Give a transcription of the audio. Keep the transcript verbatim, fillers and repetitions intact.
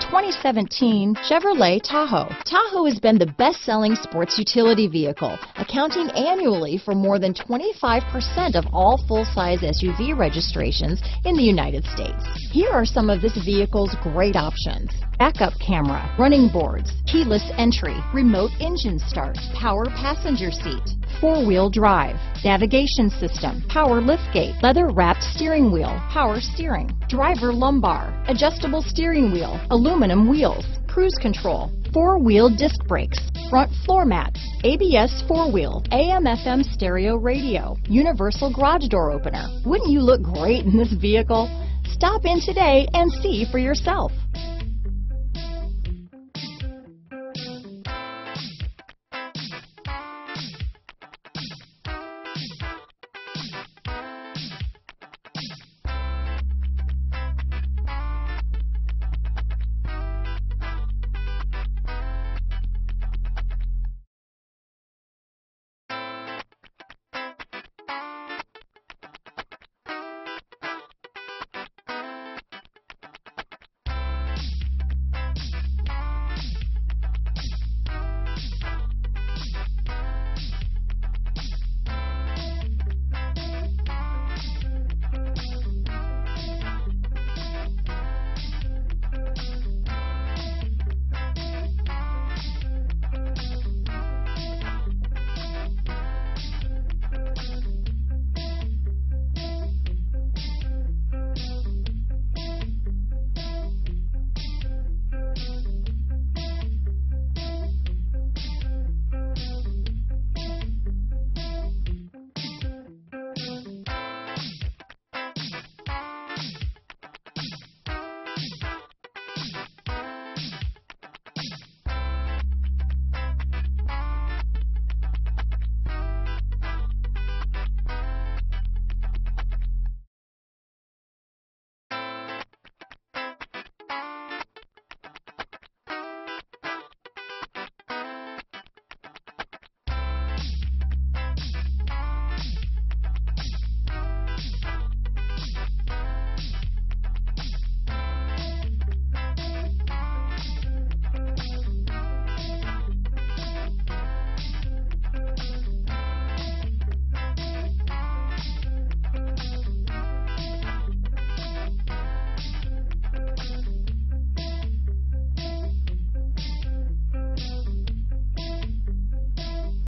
twenty seventeen Chevrolet Tahoe. Tahoe has been the best-selling sports utility vehicle, accounting annually for more than twenty-five percent of all full-size S U V registrations in the United States. Here are some of this vehicle's great options: backup camera, running boards, keyless entry, remote engine start, power passenger seat, four-wheel drive, navigation system, power liftgate, leather-wrapped steering wheel, power steering, driver lumbar, adjustable steering wheel, aluminum wheels, cruise control, four-wheel disc brakes, front floor mats, A B S four-wheel, A M F M stereo radio, universal garage door opener. Wouldn't you look great in this vehicle? Stop in today and see for yourself.